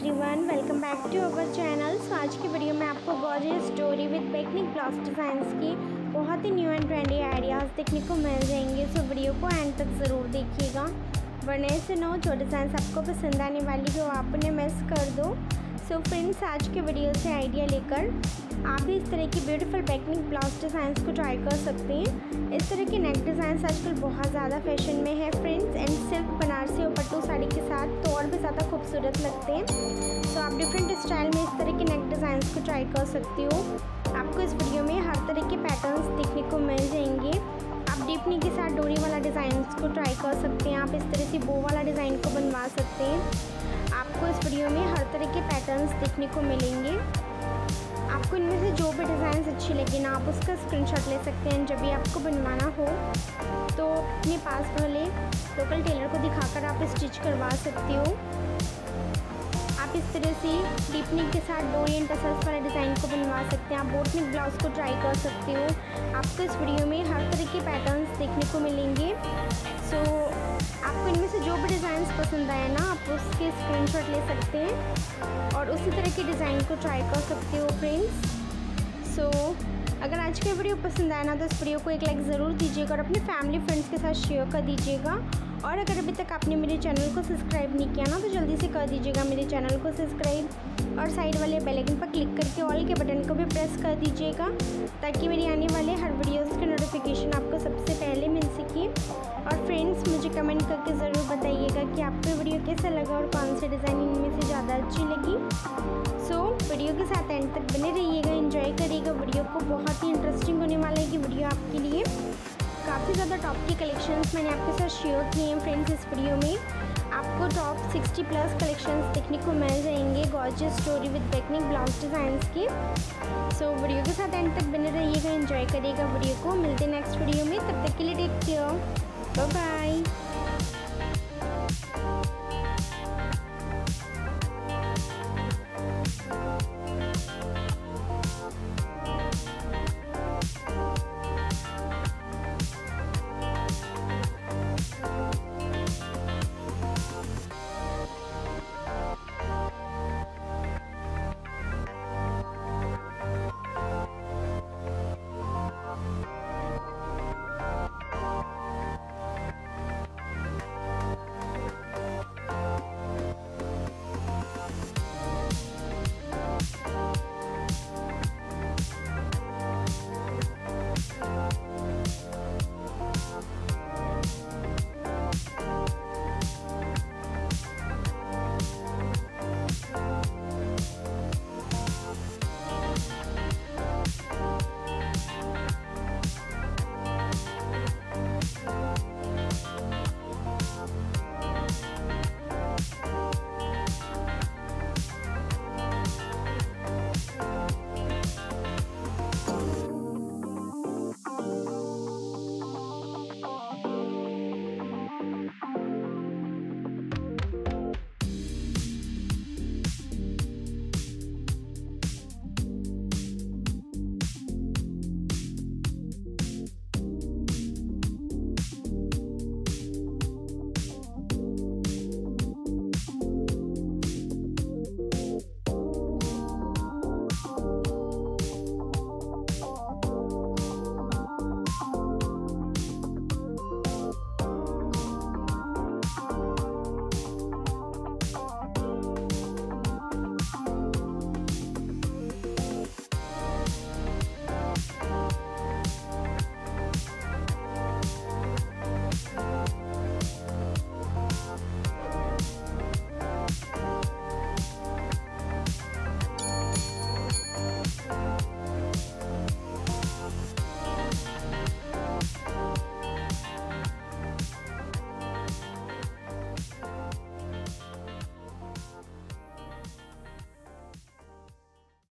Everyone, welcome back to our channel. So आज की video में आपको gorgeous story with back neck blouse designs की बहुत ही न्यू एंड ट्रेंडी आइडियाज़ देखने को मिल जाएंगे। सो वीडियो को एंड तक ज़रूर देखिएगा, वरना से नो जो डिज़ाइंस आपको पसंद आने वाली हो आप उन्हें मिस कर दो। सो फ्रेंड्स, आज के वीडियो से आइडिया लेकर आप भी इस तरह की ब्यूटीफुल बेकनिक ब्लाउज डिज़ाइंस को ट्राई कर सकते हैं। इस तरह के नेक डिज़ाइंस आजकल बहुत ज़्यादा फैशन में है फ्रेंड्स, एंड सिल्क बनारसी और पट्टू साड़ी के साथ तो और भी ज़्यादा खूबसूरत लगते हैं। तो आप डिफरेंट स्टाइल में इस तरह के नेक डिज़ाइंस को ट्राई कर सकते हो। आपको इस वीडियो में हर तरह के पैटर्न्स देखने को मिल जाएंगे। आप डीपनी के साथ डोरी वाला डिज़ाइंस को ट्राई कर सकते हैं। आप इस तरह से बो वाला डिज़ाइन को बनवा सकते हैं। आपको इस वीडियो में हर तरह के पैटर्न्स देखने को मिलेंगे। आपको इनमें से जो भी डिज़ाइंस अच्छी लगे ना, आप उसका स्क्रीनशॉट ले सकते हैं। जब भी आपको बनवाना हो तो अपने पास वाले लोकल टेलर को दिखाकर आप स्टिच करवा सकते हो। आप इस तरह से डीपनिक के साथ डोरी एंड टसल्स वाले डिज़ाइन को बनवा सकते हैं। आप बोटनिक ब्लाउज को ट्राई कर सकते हो। आपको इस वीडियो में हर तरह के पैटर्न्स देखने को मिलेंगे। सो आपको इनमें से जो भी डिज़ाइंस पसंद आए ना, आप उसके स्क्रीनशॉट ले सकते हैं और उसी तरह के डिज़ाइन को ट्राई कर सकते हो फ्रेंड्स। सो अगर आज का वीडियो पसंद आया ना तो इस वीडियो को एक लाइक ज़रूर दीजिएगा और अपने फैमिली फ्रेंड्स के साथ शेयर कर दीजिएगा। और अगर अभी तक आपने मेरे चैनल को सब्सक्राइब नहीं किया ना तो जल्दी से कर दीजिएगा मेरे चैनल को सब्सक्राइब और साइड वाले बेल आइकन पर क्लिक करके ऑल के बटन को भी प्रेस कर दीजिएगा, ताकि मेरी आने वाले हर वीडियोस के नोटिफिकेशन आपको सबसे पहले मिल सके। और फ्रेंड्स, मुझे कमेंट करके ज़रूर बताइएगा कि आपको वीडियो कैसा लगा और कौन सी डिज़ाइन इनमें से ज़्यादा अच्छी लगी। सो वीडियो के साथ एंड तक बने रहिएगा, एंजॉय करिएगा वीडियो को। बहुत ही इंटरेस्टिंग होने वाला है कि वीडियो आपके लिए काफ़ी ज़्यादा टॉप की कलेक्शंस मैंने आपके साथ शेयर किए हैं फ्रेंड्स। इस वीडियो में आपको टॉप 60+ कलेक्शंस देखने को मिल जाएंगे gorgeous story with back neck blouse designs की। सो वीडियो के साथ एंड तक बने रहिएगा, एंजॉय करिएगा वीडियो को। मिलते हैं नेक्स्ट वीडियो में, तब तक के लिए टेक केयर, बाय बाय।